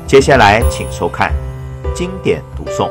接下来请收看经典读诵。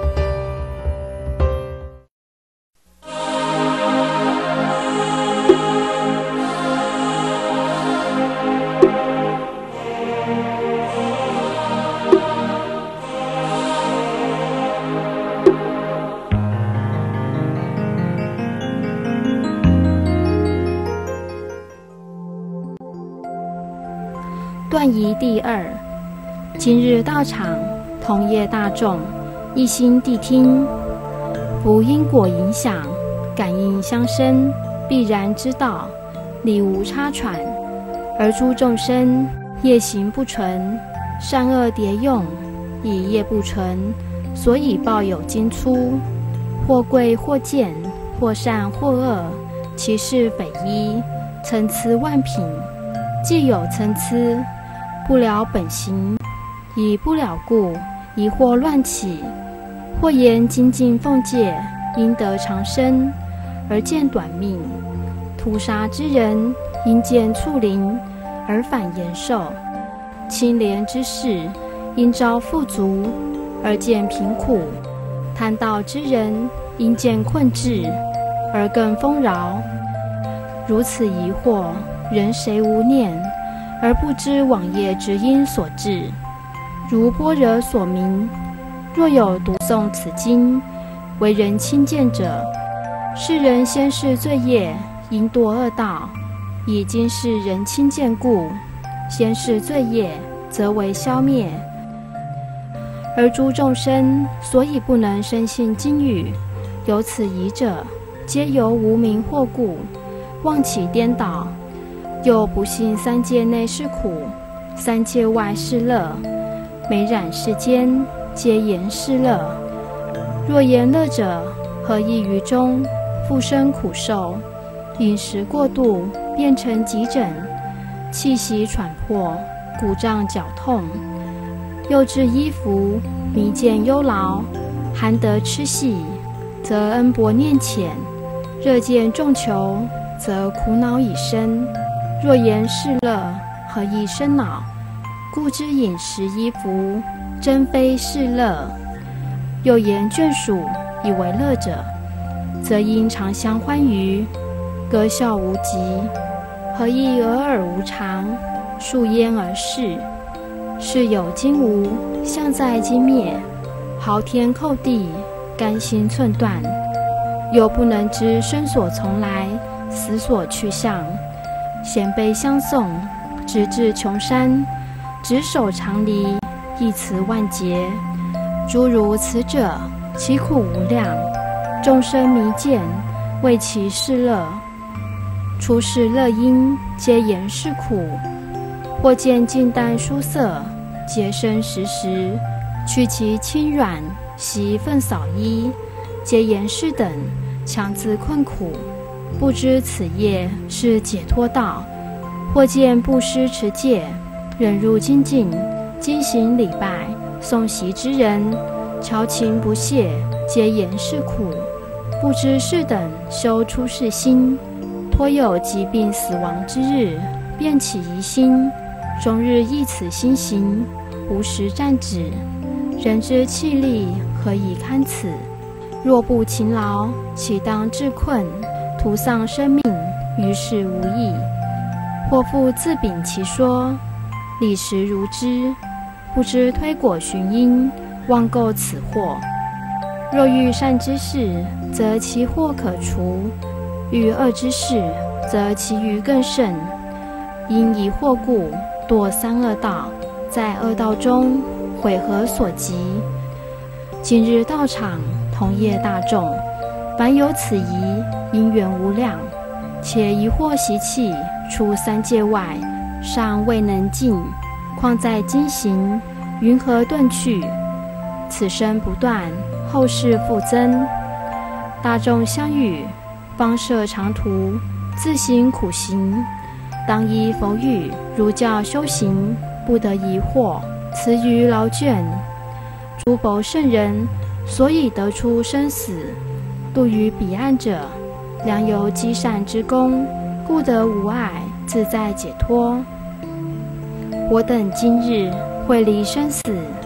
段仪第二，今日道场，同业大众，一心谛听，不因果影响，感应相生，必然之道，理无差传。而诸众生业行不纯，善恶叠用，以业不纯，所以报有经出，或贵或贱，或善或恶，其事匪夷，参差万品。既有参差，不了本行，以不了故，疑惑乱起。或言精进奉戒，应得长生，而见短命；屠杀之人，因见畜灵，而反延寿；清廉之士，因遭富足，而见贫苦；贪盗之人，因见困滞，而更丰饶。如此疑惑，人谁无念？而不知往业之因所致。如般若所明，若有读诵此经，为人亲见者，是人先世罪业，因堕恶道，以今世人亲见故，先世罪业则为消灭。而诸众生所以不能深信经语，有此疑者，皆由无明惑故，妄起颠倒。又不信三界内是苦，三界外是乐，每染世间，皆言是乐。若言乐者，何益于中？复生苦受，饮食过度，变成急诊，气息喘迫，骨胀脚痛。又至衣服，迷见忧劳，寒得痴细，则恩薄念浅；热见重求，则苦恼已生。若言是乐，何以生恼？故知饮食衣服，真非是乐。又言眷属，以为乐者，则因常相欢愉，歌笑无极。何以俄尔无常，数焉而逝？是有今无，相在今灭，嚎天叩地，甘心寸断。又不能知生所从来，死所去向。衔悲相送，直至穷山，执手长离，一词万劫。诸如此者，其苦无量。众生迷见，谓其是乐。出世乐因，皆言是苦。或见净淡殊色，洁身时时，去其轻软，习粪扫衣，皆言是等，强自困苦。不知此业是解脱道。或见布施持戒，忍辱精进，精行礼拜，诵习之人，调情不懈，皆言是苦。不知是等修出世心，颇有疾病死亡之日，便起疑心，终日忆此心行，无时暂止。人之气力，何以堪此？若不勤劳，岂当致困，徒丧生命，于事无益。或复自秉其说，理实如之，不知推果寻因，妄构此祸。若遇善之事，则其祸可除；遇恶之事，则其余更甚。因疑惑故，堕三恶道，在恶道中悔何所及？今日道场，同业大众，凡有此疑，因缘无量，且疑惑习气，出三界外，尚未能尽，况在今行，云何顿去？此生不断，后世复增。大众相与，方设长途，自行苦行，当依佛语，如教修行，不得疑惑，辞于劳倦。诸佛圣人，所以得出生死，度于彼岸者，良由积善之功，故得无碍，自在解脱。我等今日会离生死，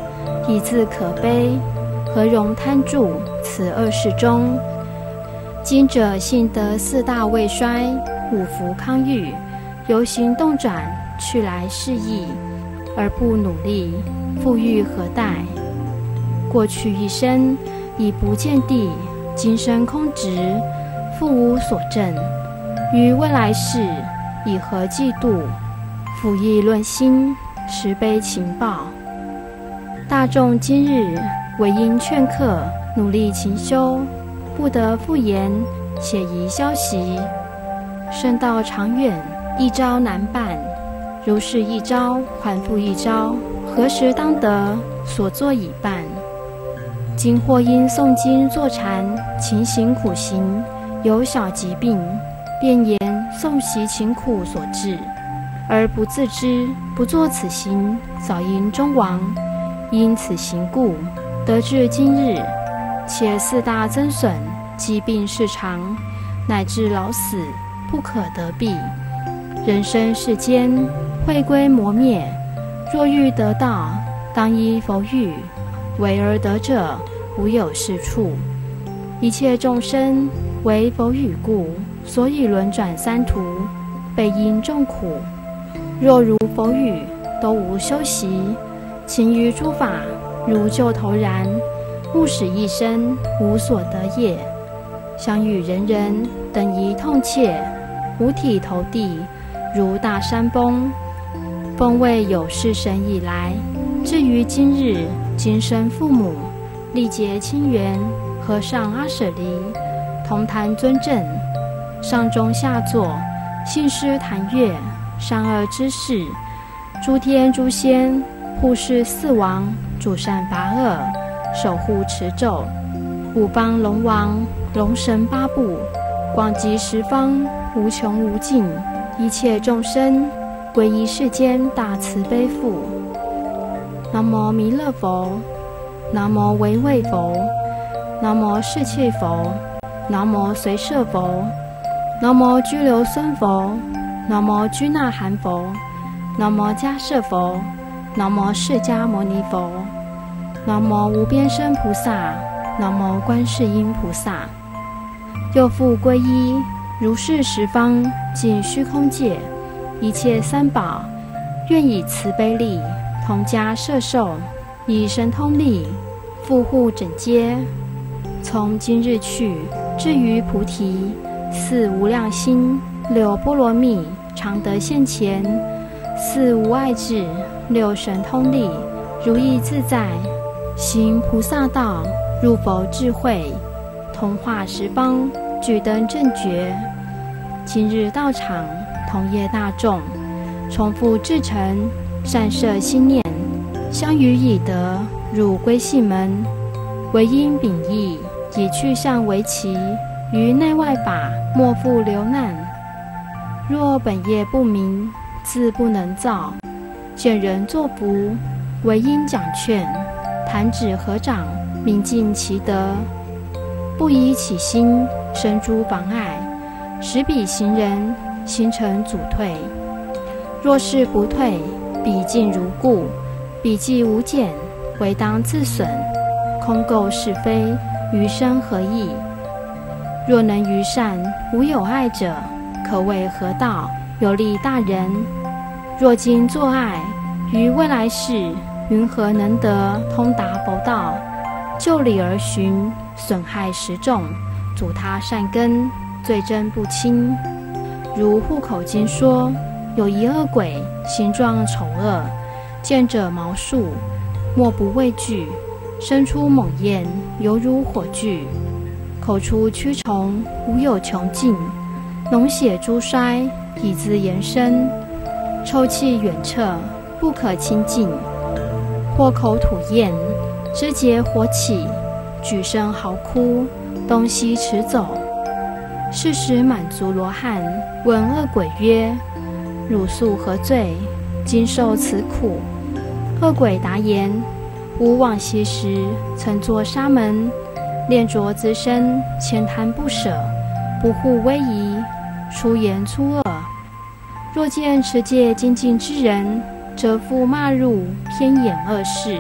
以自可悲，何容贪著此二世中？今者幸得四大未衰，五福康裕，由行动转，去来适意，而不努力，富裕何待？过去一生已不见地，今生空执，复无所证。于未来世，以何嫉妒？俯议论心，实悲情报。大众今日唯因劝客，努力勤修，不得复言，且宜消息。圣道长远，一朝难办。如是一朝，还复一朝，何时当得？所作已办。今或因诵经坐禅，勤行苦行，有小疾病，便言诵习勤苦所致，而不自知，不作此行，早因终亡。因此行故，得至今日，且四大增损，疾病事长，乃至老死，不可得避。人生世间，会归磨灭，若欲得道，当依佛语，为而得者，无有是处。一切众生为佛语故，所以轮转三途，备因众苦。若如佛语，都无修习，勤于诸法，如旧头然，勿使一生无所得业。相与人人，等宜痛切，五体投地，如大山崩。风未有是神以来，至于今日，今生父母，历劫亲缘，和尚阿舍离，同谈尊正，上中下座，信师谈乐，善恶之事，诸天诸仙，护世四王，主善拔恶，守护持咒，五方龙王，龙神八部，广集十方，无穷无尽，一切众生，皈依世间大慈悲父。南无弥勒佛，南无唯畏佛，南无世气佛，南无随摄佛，南无居留孙佛，南无居那含佛，南无迦摄佛，南无释迦牟尼佛，南无无边身菩萨，南无观世音菩萨。又复皈依如是十方尽虚空界，一切三宝，愿以慈悲力，同家摄受，以神通力，护护整街。从今日去，至于菩提，四无量心，六波罗蜜，常得现前，四无碍智，六神通力，如意自在，行菩萨道，入佛智慧，同化十方，具登正觉。今日道场，同业大众，重复至诚，善摄心念，相与以德，入归信门。唯因秉义，以去向为期，于内外法，莫复流难。若本业不明，自不能造。见人作福，唯因讲劝，弹指合掌，明尽其德。不以起心，生诸妨碍，使彼行人，心成阻退。若是不退，彼尽如故，彼既无减，唯当自损。空垢是非，余生何益？若能于善，无有碍者，可谓合道，有利大人。若今作爱，于未来世，云何能得通达佛道？就理而循，损害十众，阻他善根，罪真不轻。如户口经说，有一恶鬼，形状丑恶，见者毛竖，莫不畏惧，生出猛焰，犹如火炬，口出蛆虫，无有穷尽，脓血珠衰，以自延伸，臭气远彻，不可亲近。或口吐焰，肢节火起，举身嚎哭，东西驰走。是时满足罗汉问恶鬼曰：汝素何罪？今受此苦？恶鬼答言：吾往昔时曾作沙门，恋着资身，浅谈不舍，不护威仪，出言粗恶。若见持戒精进之人，则复骂入偏掩恶事，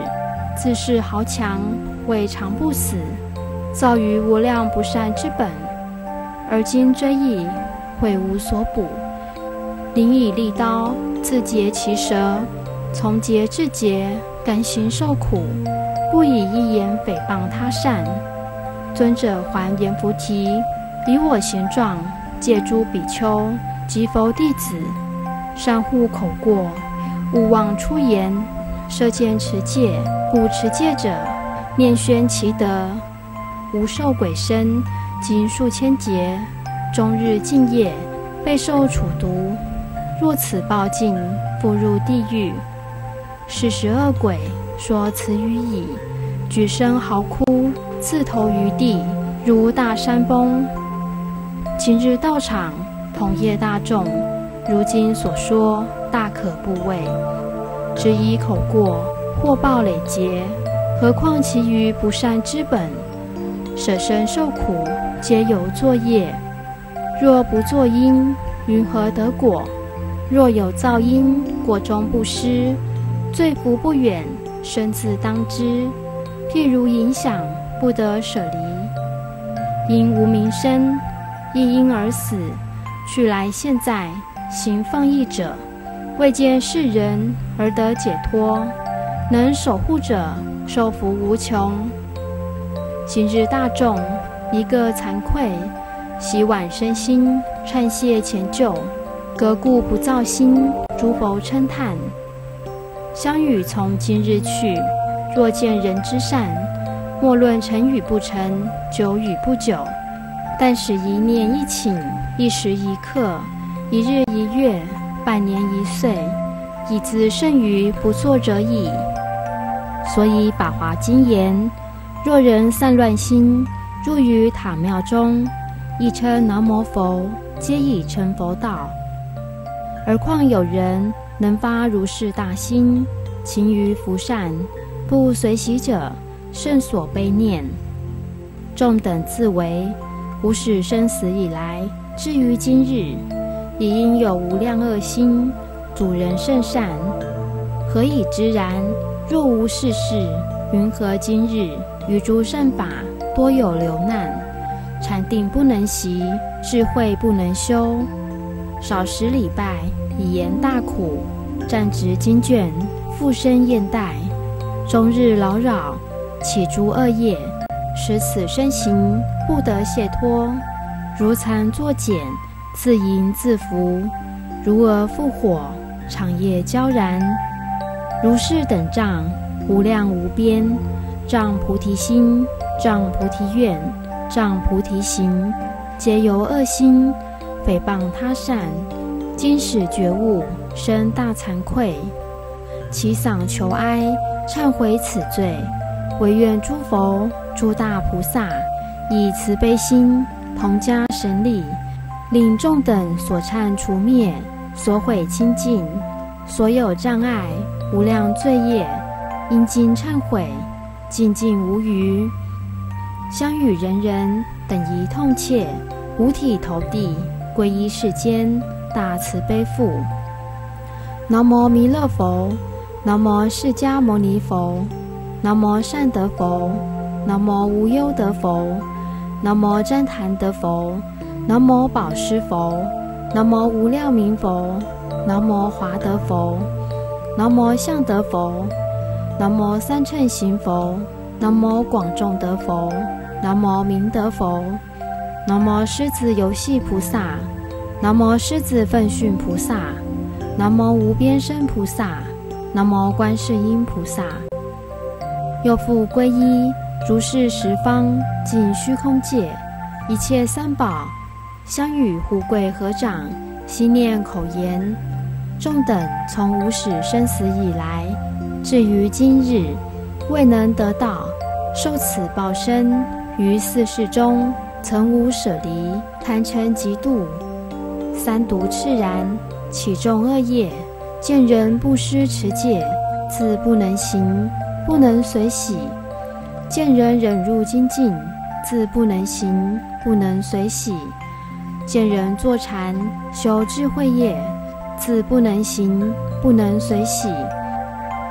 自恃豪强，未尝不死，造于无量不善之本。而今追忆，悔无所补。临以利刀，自截其舌，从节至节，甘心受苦，不以一言诽谤他善。尊者还阎浮提，以我贤状，戒诸比丘及佛弟子，善护口过，勿妄出言。舍见持戒，故持戒者，面宣其德，无受鬼身，经数千劫，终日敬业，备受处毒。若此报尽，复入地狱。42恶鬼说此语已，举声嚎哭，自投于地，如大山崩。今日道场，同业大众，如今所说，大可怖畏。只以口过，祸报累劫，何况其余不善之本？舍身受苦，皆由作业。若不作因，云何得果？若有造因，果中不失，罪福不远，身自当之。譬如影响，不得舍离。因无名生，亦因而死。去来现在，行放逸者，未见世人而得解脱，能守护者，受福无穷。今日大众，一个惭愧，洗碗身心，忏谢前旧，革故不造新，诸佛称叹。相与从今日去，若见人之善，莫论成与不成，久与不久，但使一念一顷，一时一刻，一日一月，半年一岁，以自甚于不作者矣。所以《法华经》言：若人散乱心，入于塔庙中，亦称南无佛，皆以成佛道。而况有人能发如是大心，勤于福善，不随喜者，甚所悲念。众等自为无始生死以来，至于今日，已因有无量恶心，主人甚善。何以知然？若无是事，云何今日于诸善法多有流难？禅定不能习，智慧不能修，少时礼拜，以言大苦，暂执经卷，复生厌怠，终日劳扰，起诸恶业，使此身形不得解脱，如残作茧，自淫自服，如蛾复火，长夜焦燃。如是等障，无量无边，障菩提心，障菩提愿，障菩提行，皆由恶心，诽谤他善。今使觉悟，生大惭愧，其嗓求哀，忏悔此罪，唯愿诸佛、诸大菩萨以慈悲心，同加神力，令众等所忏除灭，所毁清净，所有障碍、无量罪业，因经忏悔，尽尽无余。相与人人等一痛切，五体投地，皈依世间大慈悲父。南无弥勒佛，南无释迦牟尼佛，南无善德佛，南无无忧德佛，南无旃檀德佛，南无宝施佛，南无无量明佛，南无华德佛，南无相德佛，南无三乘行佛，南无广众德佛，南无明德佛，南无狮子游戏菩萨，南无狮子奋训菩萨，南无无边身菩萨，南无观世音菩萨。又复皈依如是十方尽虚空界一切三宝，相与护贵合掌，心念口言。众等从无始生死以来，至于今日，未能得到，受此报身，于四世中曾无舍离，贪嗔嫉妒，三毒炽然，起众恶业，见人不施持戒，自不能行，不能随喜；见人忍辱精进，自不能行，不能随喜；见人坐禅修智慧业，自不能行，不能随喜。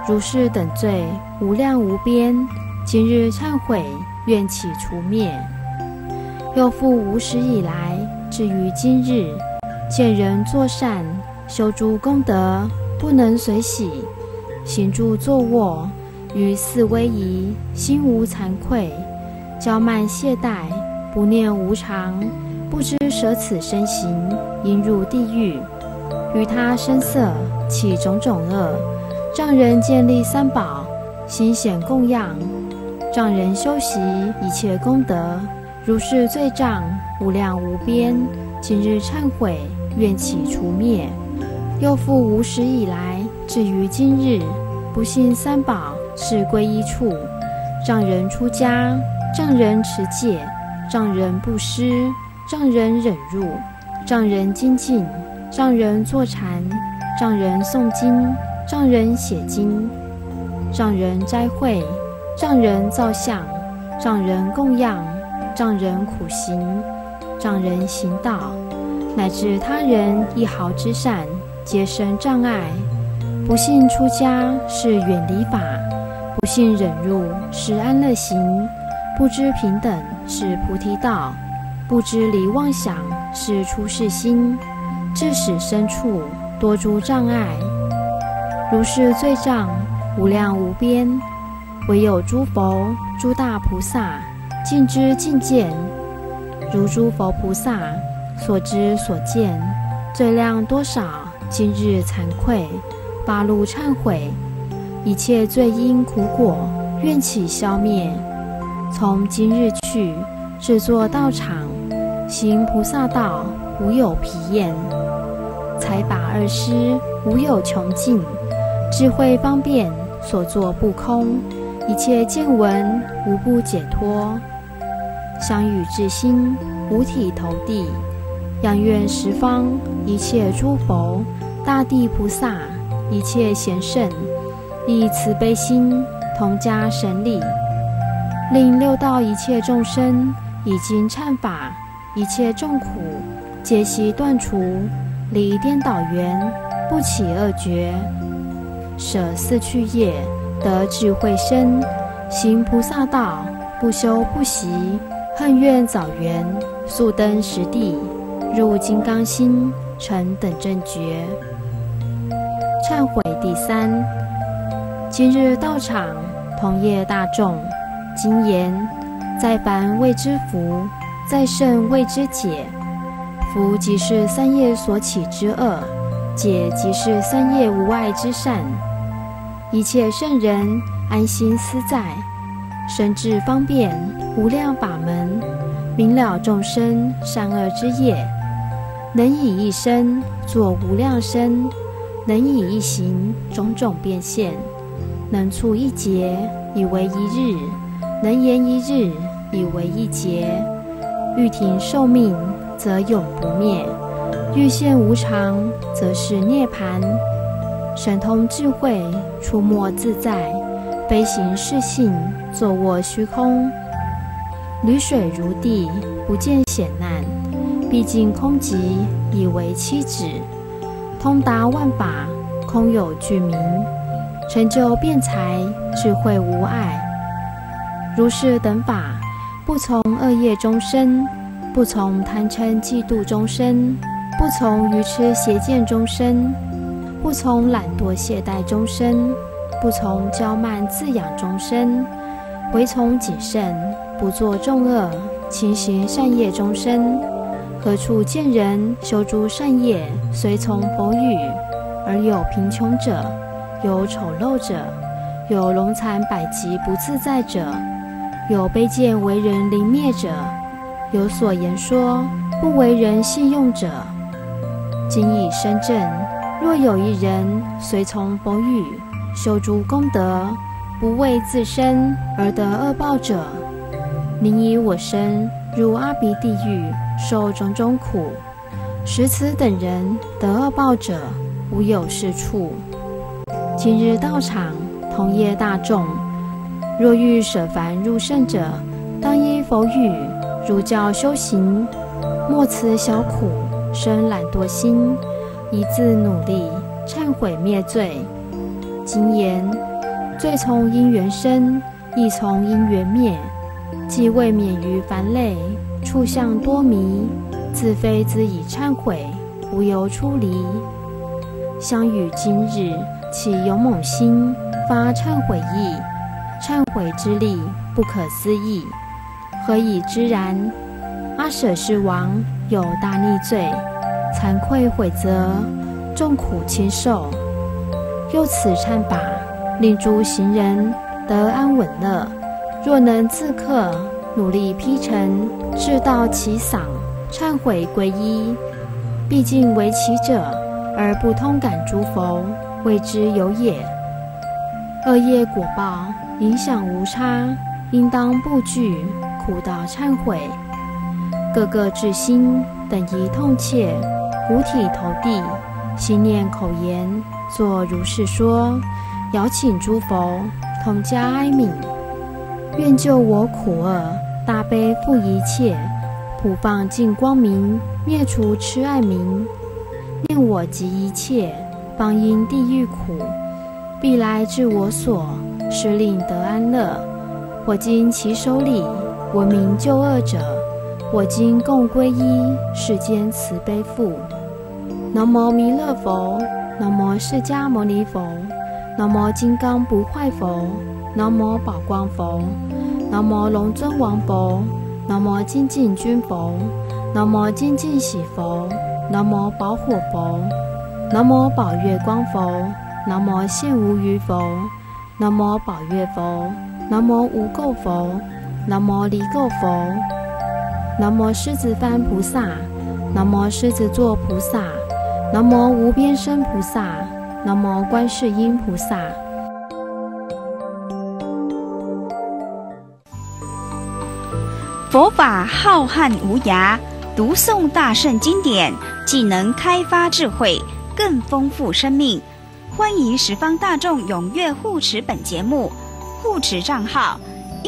如是等罪无量无边，今日忏悔，愿起除灭。又复无始以来，至于今日，见人作善，修诸功德，不能随喜，行住坐卧，于四威仪，心无惭愧，骄慢懈怠，不念无常，不知舍此身形，应入地狱。于他声色起种种恶，障人建立三宝，心显供养，障人修习一切功德，如是罪障无量无边，今日忏悔，愿起除灭。又复无始以来，至于今日，不信三宝是归依处，障人出家，障人持戒，障人布施，障人忍辱，障人精进，障人坐禅，障人诵经，障人写经，障人斋会，障人造像，障人供养，障人苦行，障人行道，乃至他人一毫之善，皆生障碍。不信出家是远离法，不信忍辱是安乐行，不知平等是菩提道，不知离妄想是出世心，致使身处多诸障碍。如是罪障无量无边，唯有诸佛诸大菩萨尽知尽见，如诸佛菩萨所知所见，罪量多少，今日惭愧，发露忏悔，一切罪因苦果，愿起消灭。从今日去，制作道场，行菩萨道，无有疲厌。财法二施，无有穷尽。智慧方便，所作不空。一切见闻，无不解脱。相与至心，五体投地。仰愿十方一切诸佛、大地菩萨、一切贤圣，以慈悲心，同加神力，令六道一切众生已经忏法，一切众苦皆悉断除，离颠倒缘，不起恶觉，舍四趣业，得智慧身，行菩萨道，不修不习，恨怨早圆，速登实地，入金刚心，成等正觉。忏悔第三。今日道场同业大众，今言在凡谓之福，在圣谓之解。福即是三业所起之恶，解即是三业无碍之善。一切圣人安心思在，深智方便，无量法门，明了众生善恶之业，能以一身作无量身，能以一行种种变现，能处一劫以为一日，能言一日以为一劫。欲停寿命，则永不灭；欲现无常，则是涅槃。神通智慧，出没自在，飞行是性，坐卧虚空。履水如地，不见险难；毕竟空寂，以为妻子。通达万法，空有具名。成就辩才，智慧无碍。如是等法，不从恶业中生，不从贪嗔嫉妒中生，不从愚痴邪见中生，不从懒惰懈怠中生，不从骄慢自养中生，唯从谨慎，不作众恶，勤行善业中生。何处见人修诸善业，随从佛语，而有贫穷者，有丑陋者，有龙残百疾不自在者，有卑贱为人凌蔑者，有所言说不为人信用者。今已深证，若有一人随从佛语，修诸功德，不为自身而得恶报者，宁以我身入阿鼻地狱，受种种苦。使此等人得恶报者，无有是处。今日道场同业大众，若欲舍凡入圣者，当依佛语，如教修行，莫辞小苦，生懒惰心，一自努力，忏悔灭罪。今言罪从因缘生，亦从因缘灭。既未免于凡类，处相多迷，自非自以忏悔，无由出离。相与今日，起勇猛心，发忏悔意，忏悔之力不可思议。何以知然？阿舍世王有大逆罪，惭愧悔责，众苦亲受。又此忏法，令诸行人得安稳乐。若能自克，努力披陈，至道其丧，忏悔皈依，毕竟为其者，而不通感诸佛，谓之有也。恶业果报影响无差，应当不惧，苦道忏悔。各个至心，等一痛切，五体投地，心念口言，作如是说，遥请诸佛同加哀悯。愿救我苦厄，大悲负一切，普放净光明，灭除痴爱名。念我及一切，方因地狱苦，必来至我所，使令得安乐。我今其手里，闻名救恶者，我今共皈依世间慈悲父。南无弥勒佛，南无释迦牟尼佛，南无金刚不坏佛，南无宝光佛，南无龙尊王佛，南无精进君佛，南无精进喜佛，南无宝火佛，南无宝月光佛，南无现无余佛，南无宝月佛，南无无垢佛，南无离垢佛，南无狮子幡菩萨，南无狮子座菩萨，南无无边身菩萨，南无观世音菩萨。 佛法浩瀚无涯，读诵大圣经典，既能开发智慧，更丰富生命。欢迎十方大众踊跃护持本节目，护持账号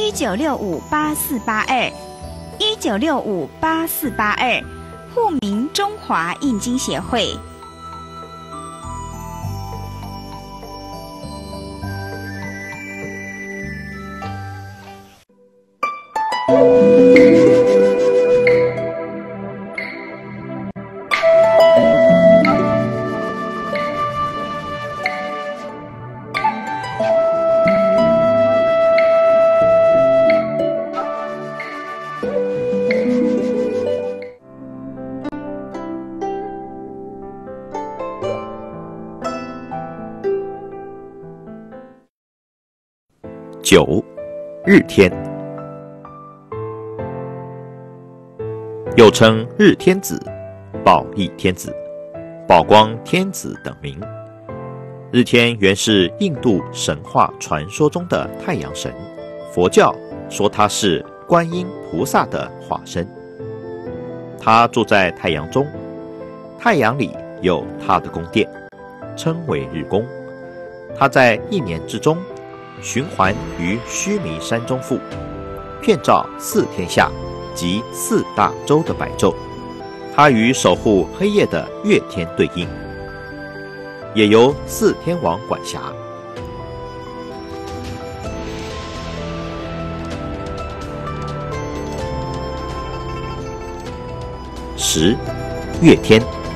19658482，19658482，户名中华印经协会。 9. 日天，又称日天子、宝义天子、宝光天子等名。日天原是印度神话传说中的太阳神，佛教说他是观音菩萨的化身。他住在太阳中，太阳里有他的宫殿，称为日宫。他在一年之中循环于须弥山中腹，遍照四天下及四大洲的百昼。它与守护黑夜的月天对应，也由四天王管辖。10. 月天，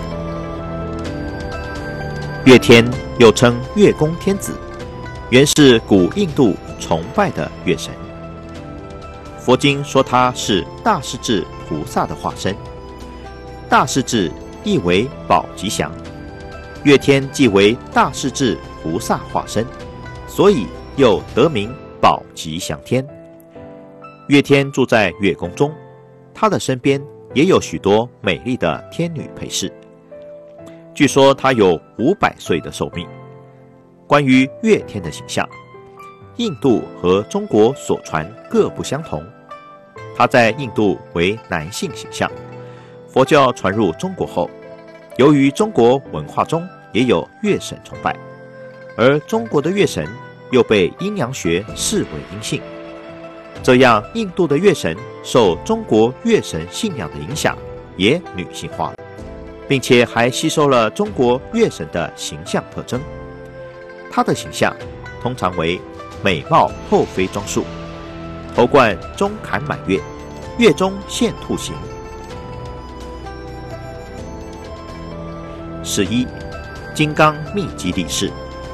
月天又称月宫天子，原是古印度崇拜的月神。佛经说他是大势至菩萨的化身。大势至意为宝吉祥，月天即为大势至菩萨化身，所以又得名宝吉祥天。月天住在月宫中，他的身边也有许多美丽的天女陪侍。据说他有500岁的寿命。关于月天的形象，印度和中国所传各不相同。他在印度为男性形象，佛教传入中国后，由于中国文化中也有月神崇拜，而中国的月神又被阴阳学视为阴性，这样印度的月神受中国月神信仰的影响，也女性化了，并且还吸收了中国月神的形象特征。他的形象通常为美貌后妃装束，头冠中坎满月，月中现兔形。11. 金刚密集力士。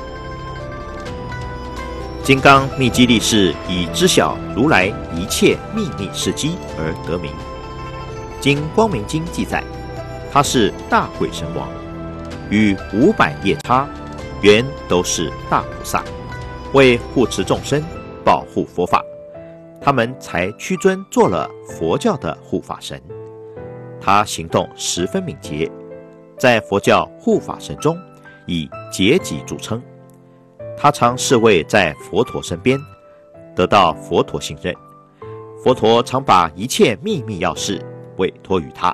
金刚密集力士以知晓如来一切秘密事迹而得名。经光明经记载，他是大鬼神王，与500夜叉原都是大菩萨，为护持众生，保护佛法，他们才屈尊做了佛教的护法神。他行动十分敏捷，在佛教护法神中以捷己著称。他常侍卫在佛陀身边，得到佛陀信任。佛陀常把一切秘密要事委托于他。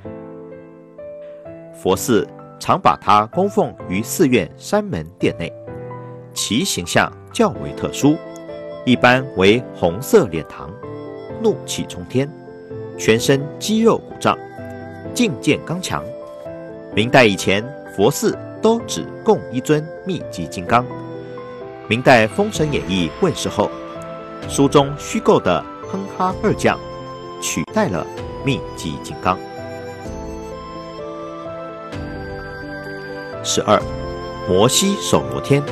佛寺常把他供奉于寺院山门殿内，其形象较为特殊，一般为红色脸膛，怒气冲天，全身肌肉鼓胀，劲健刚强。明代以前，佛寺都只供一尊密集金刚。明代《封神演义》问世后，书中虚构的哼哈二将取代了密集金刚。12. 摩西首罗天。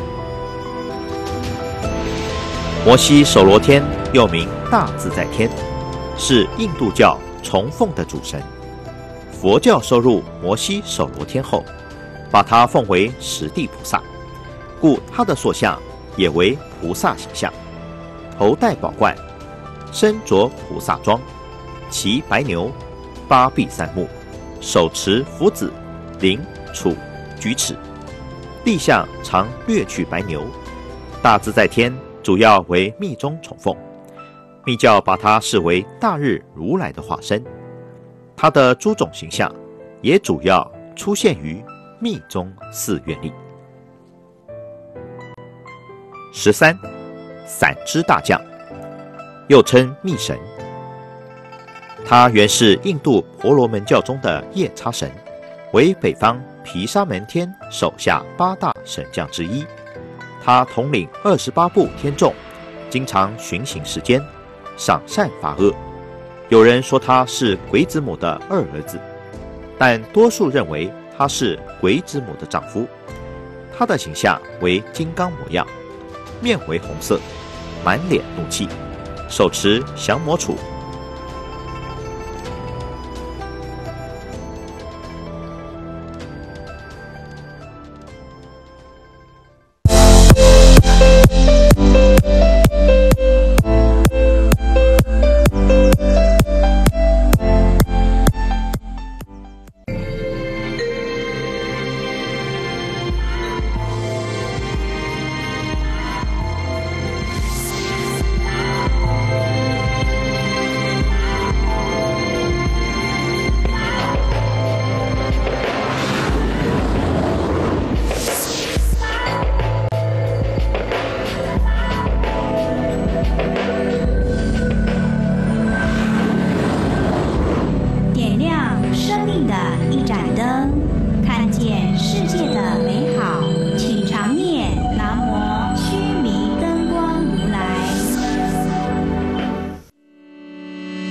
摩西首罗天又名大自在天，是印度教崇奉的主神。佛教收入摩西首罗天后，把他奉为十地菩萨，故他的塑像也为菩萨形象，头戴宝冠，身着菩萨装，骑白牛，8臂3目，手持斧子、铃、杵、举尺，地相常略去白牛。大自在天主要为密宗崇奉，密教把他视为大日如来的化身。他的诸种形象也主要出现于密宗寺院里。13. 伞支大将，又称密神。他原是印度婆罗门教中的夜叉神，为北方毗沙门天手下8大神将之一。他统领28部天众，经常巡行世间，赏善罚恶。有人说他是鬼子母的2儿子，但多数认为他是鬼子母的丈夫。他的形象为金刚模样，面为红色，满脸怒气，手持降魔杵。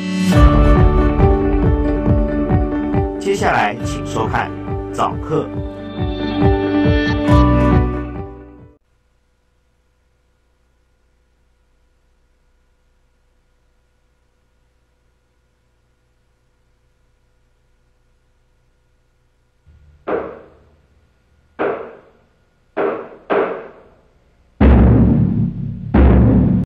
接下来请收看早课